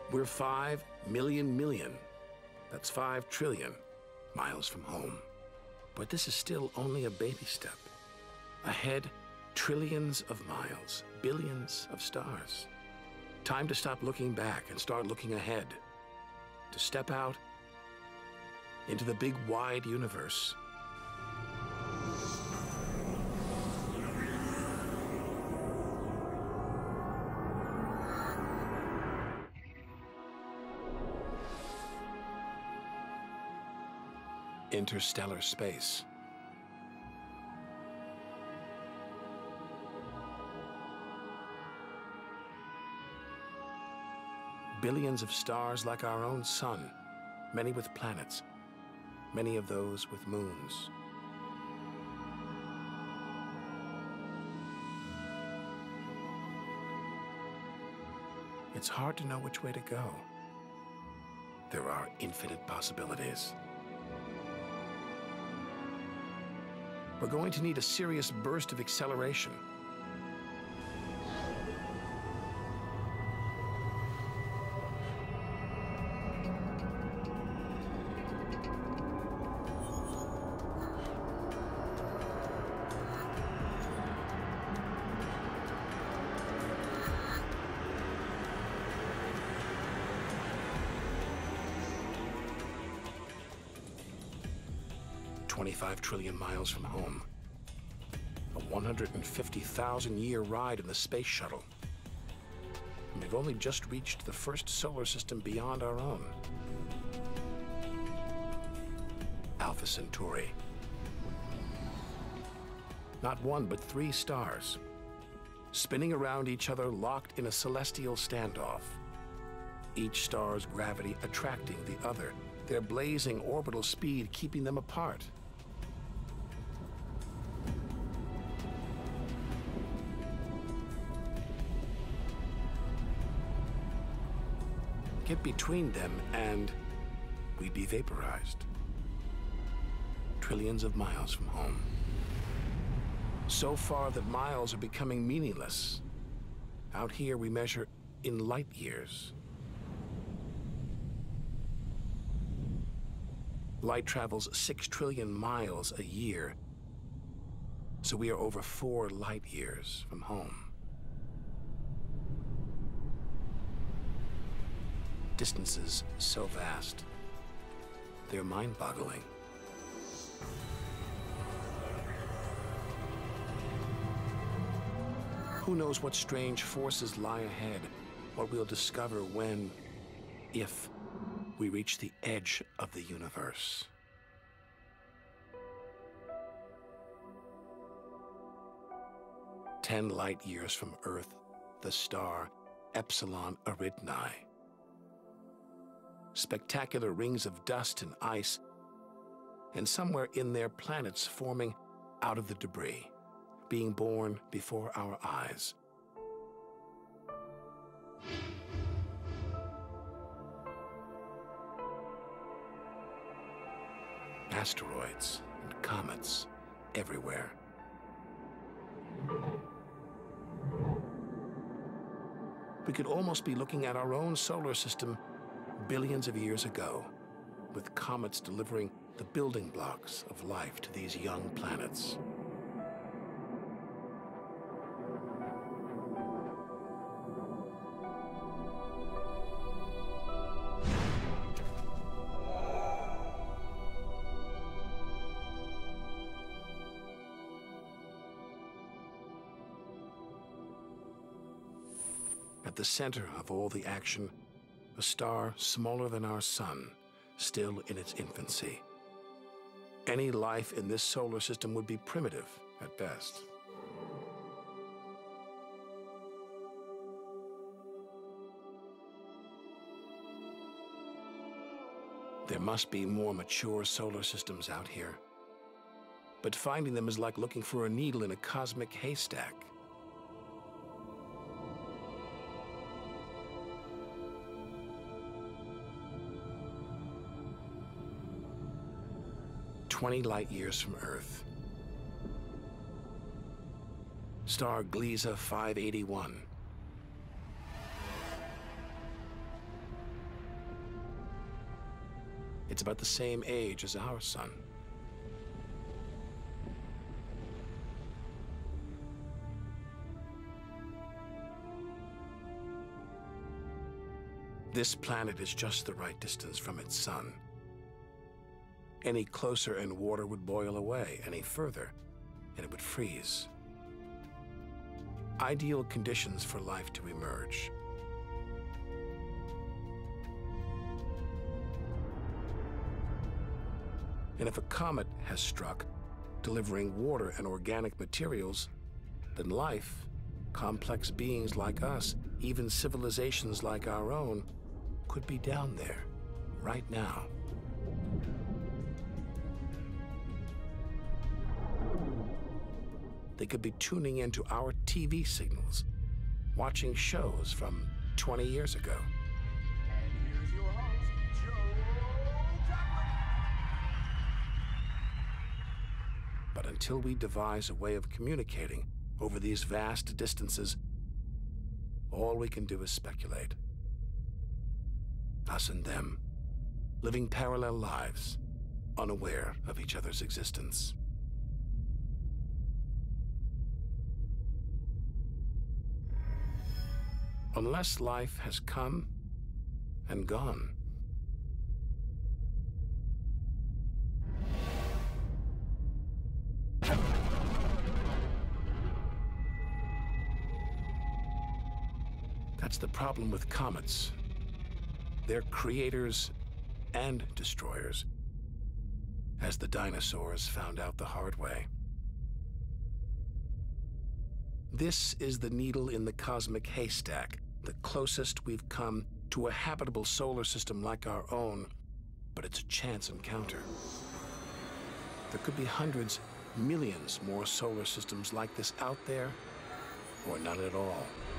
We're 5 million, that's 5 trillion miles from home. But this is still only a baby step. Ahead, trillions of miles, billions of stars. Time to stop looking back and start looking ahead. To step out into the big, wide universe. Interstellar space. Billions of stars like our own sun, many with planets, many of those with moons. It's hard to know which way to go. There are infinite possibilities. We're going to need a serious burst of acceleration. $25 trillion miles from home. A 150,000-year ride in the space shuttle. And we've only just reached the first solar system beyond our own. Alpha Centauri. Not one, but 3 stars, spinning around each other, locked in a celestial standoff. Each star's gravity attracting the other, their blazing orbital speed keeping them apart. Get between them and we'd be vaporized. Trillions of miles from home. So far that miles are becoming meaningless. Out here we measure in light years. Light travels 6 trillion miles a year, so we are over 4 light years from home. Distances so vast, they're mind-boggling. Who knows what strange forces lie ahead, what we'll discover when, if, we reach the edge of the universe. Ten light years from Earth, the star Epsilon Eridani. Spectacular rings of dust and ice, and somewhere in there planets forming out of the debris, being born before our eyes. Asteroids and comets everywhere. We could almost be looking at our own solar system billions of years ago, with comets delivering the building blocks of life to these young planets. At the center of all the action, a star smaller than our sun, still in its infancy. Any life in this solar system would be primitive at best. There must be more mature solar systems out here. But finding them is like looking for a needle in a cosmic haystack. "20 light years from Earth. Star Gliese 581. It's about the same age as our sun. This planet is just the right distance from its sun. Any closer and water would boil away. Any further, and it would freeze. Ideal conditions for life to emerge. And if a comet has struck, delivering water and organic materials, then life, complex beings like us, even civilizations like our own, could be down there, right now. They could be tuning into our TV signals, watching shows from 20 years ago. And here's your host, Joe Coughlin. But until we devise a way of communicating over these vast distances, all we can do is speculate. Us and them, living parallel lives, unaware of each other's existence. Unless life has come and gone. That's the problem with comets. They're creators and destroyers, as the dinosaurs found out the hard way. This is the needle in the cosmic haystack, the closest we've come to a habitable solar system like our own, but it's a chance encounter. There could be hundreds, millions more solar systems like this out there, or none at all.